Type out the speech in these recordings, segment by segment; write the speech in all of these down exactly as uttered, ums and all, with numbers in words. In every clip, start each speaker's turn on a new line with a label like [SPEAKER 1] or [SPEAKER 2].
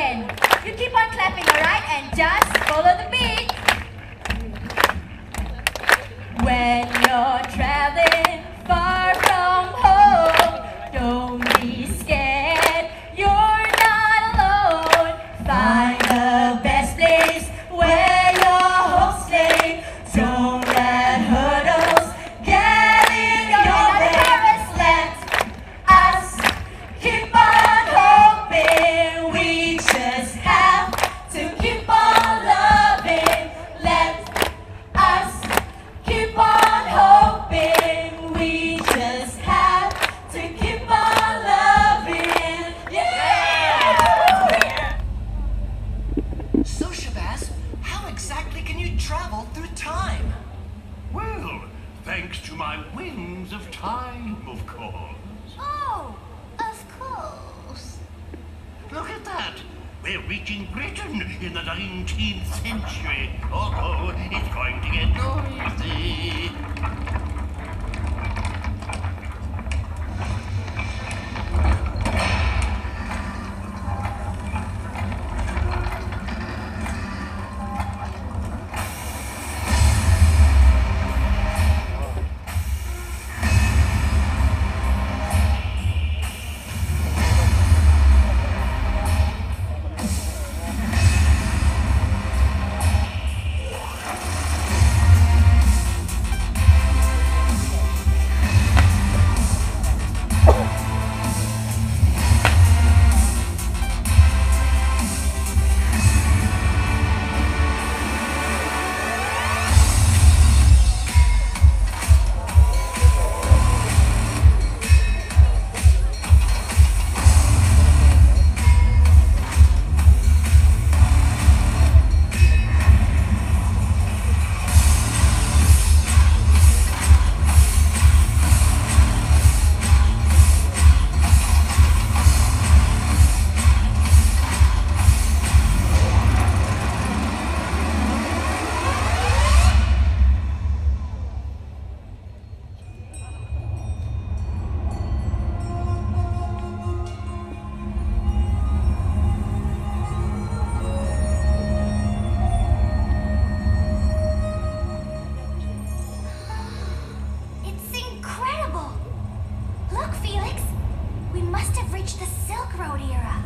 [SPEAKER 1] again. You keep on clapping, alright? And just follow the beat. When you're traveling far from home, don't be scared, you're not alone. Find the best place where your hopes stay. Don't let hurdles get in your way. Let us keep on hoping. We just have to keep on loving. Let us keep on hoping. We just have to keep on loving. Yeah!
[SPEAKER 2] So, Shabazz, how exactly can you travel through time?
[SPEAKER 3] Well, thanks to my wings of time, of course.
[SPEAKER 4] Oh, of course.
[SPEAKER 3] Look at that. We're reaching Britain in the nineteenth century. Uh-oh, it's going to get noisy.
[SPEAKER 4] It's incredible. Look, Felix. We must have reached the Silk Road era.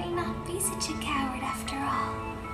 [SPEAKER 4] may not be such a coward after all.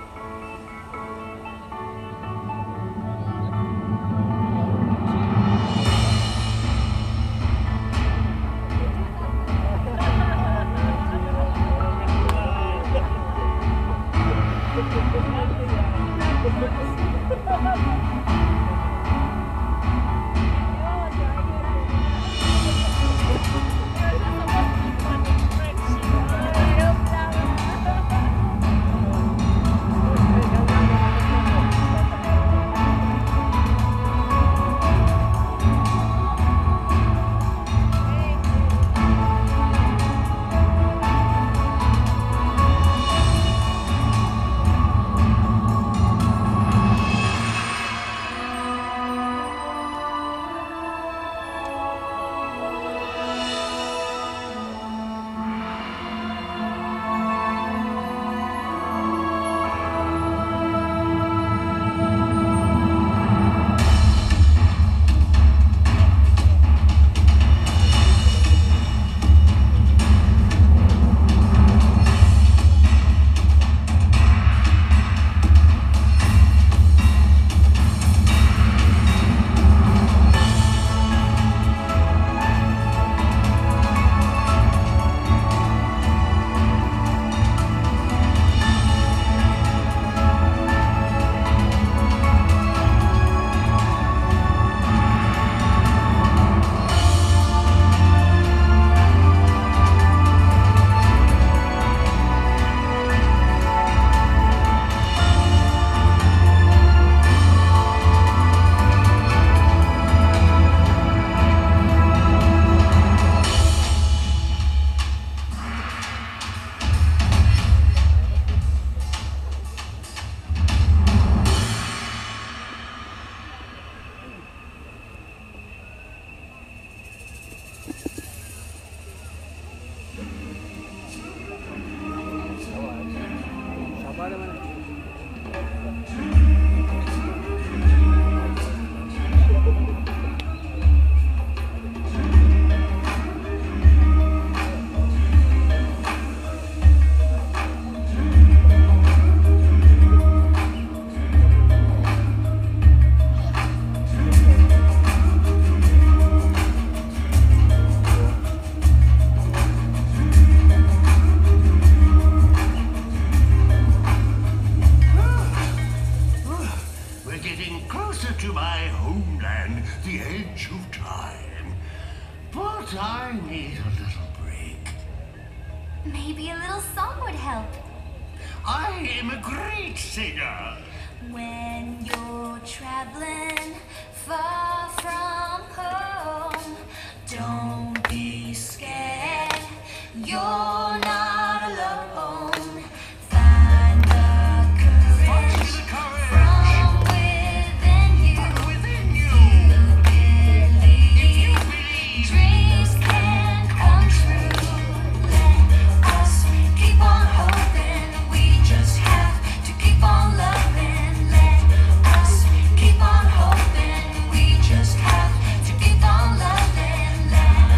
[SPEAKER 3] I need a little break.
[SPEAKER 4] Maybe a little song would help.
[SPEAKER 3] I am a great singer.
[SPEAKER 4] When you're traveling far from home, don't be scared. You're not alone. Find the courage,
[SPEAKER 3] Find the courage
[SPEAKER 4] from within you.
[SPEAKER 3] from within you.
[SPEAKER 4] Believe
[SPEAKER 3] If you believe
[SPEAKER 4] dreams can come true. Let us keep on hoping. We just have to keep on loving. Let us keep on hoping. We just have to keep on loving. Let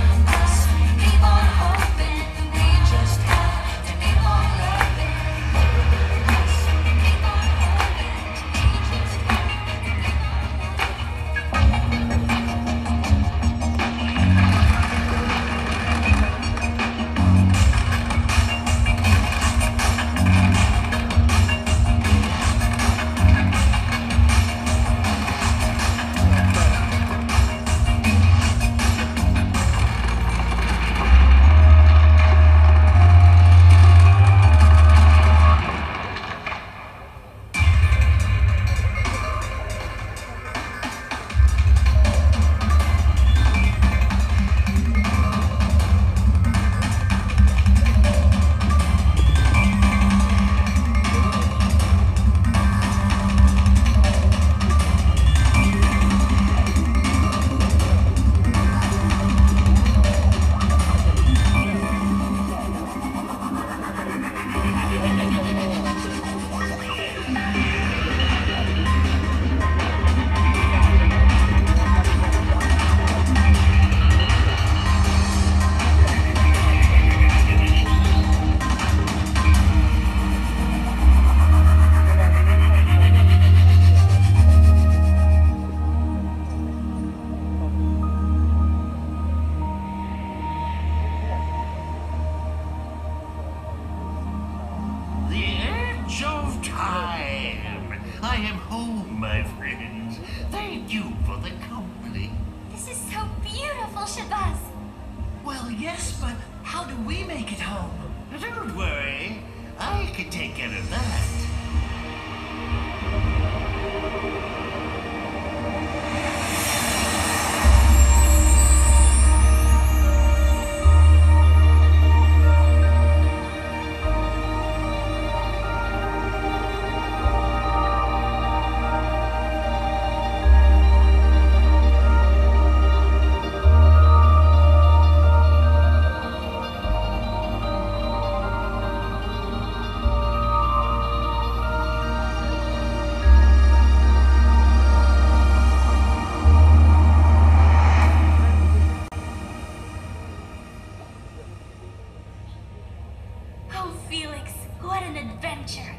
[SPEAKER 3] my friends. Thank you for the company.
[SPEAKER 4] This is so beautiful, Shabazz.
[SPEAKER 2] Well, yes, but how do we make it home?
[SPEAKER 3] Don't worry, I can take care of that.
[SPEAKER 4] Oh, Felix, what an adventure.